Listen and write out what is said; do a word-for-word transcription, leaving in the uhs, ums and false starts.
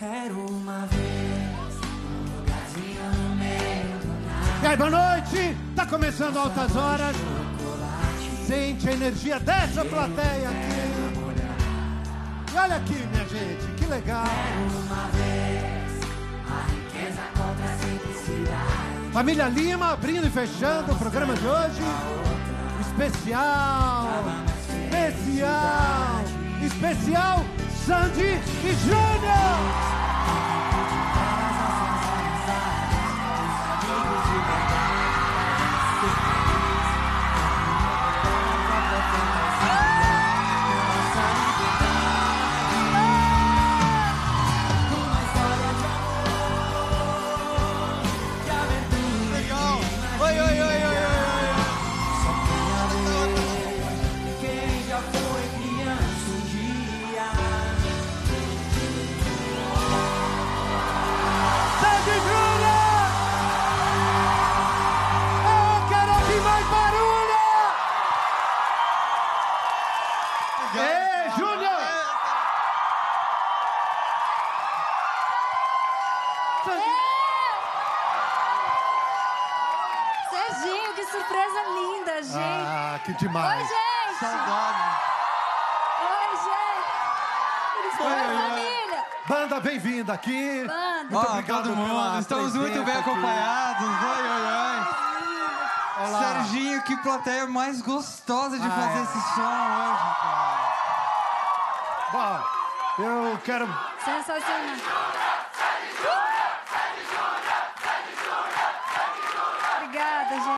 Era uma vez um lugarzinho no meio do nada. E aí, boa noite! Tá começando Altas Horas. Sente a energia dessa plateia aqui. E olha aqui, minha gente, que legal. Era uma vez a riqueza contra a simplicidade. Família Lima abrindo e fechando o programa de hoje. Especial, especial, especial Sandy e Júnior. Que demais. Oi, gente! Saudade. Oi, gente! Oi, Oi família! Banda, bem-vinda aqui. Banda. Muito Ó, obrigado todo mundo. Estamos muito bem aqui. acompanhados. Oi, oi, oi. Olá. Serginho, que plateia mais gostosa de Ah, fazer é. esse som hoje, cara. Bom, eu quero... Sensacional.